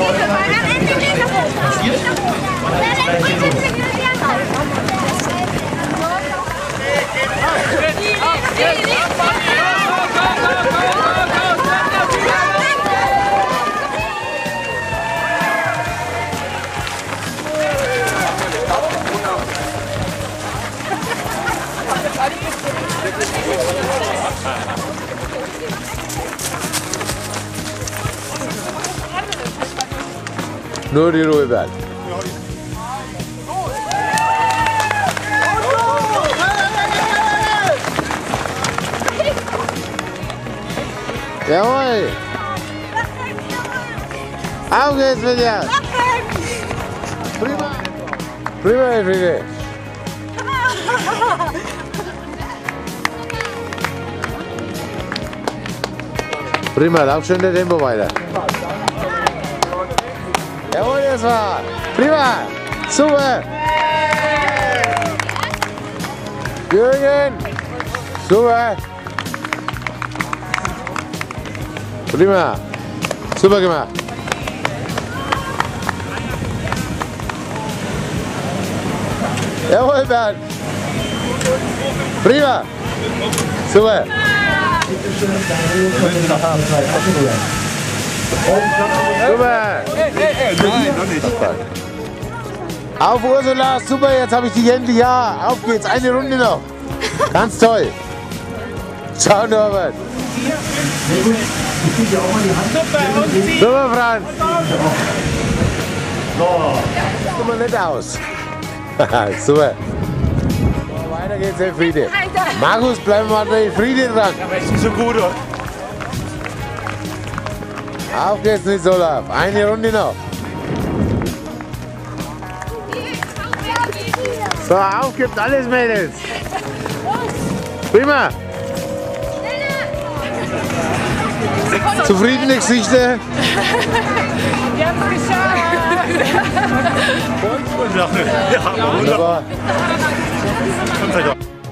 Nur die Ruhe bleiben. Jawohl! Auf geht's mit dir! Prima! Prima, Elfriede! Prima, lauf schon der Tempo weiter. Jawohl, das war! Prima! Super! Jürgen! Super! Prima! Super gemacht! Jawohl, Bernd! Prima! Super! Super! Nein, noch nicht. Auf Ursula, super, jetzt habe ich dich endlich, ja. Auf geht's, eine Runde noch. Ganz toll. Ciao, Norbert. Super, Franz. Sieht mal nett aus. Super. So, weiter geht's, Elfriede. Markus, bleiben wir mal bei Elfriede dran. Aber ist nicht so gut, oder? Auf geht's, nicht Olaf. Eine Runde noch. So, auf gibt alles, Mädels. Prima. Zufriedene Gesichter. Wir haben es geschafft. Ja, Wunderbar. wunderbar.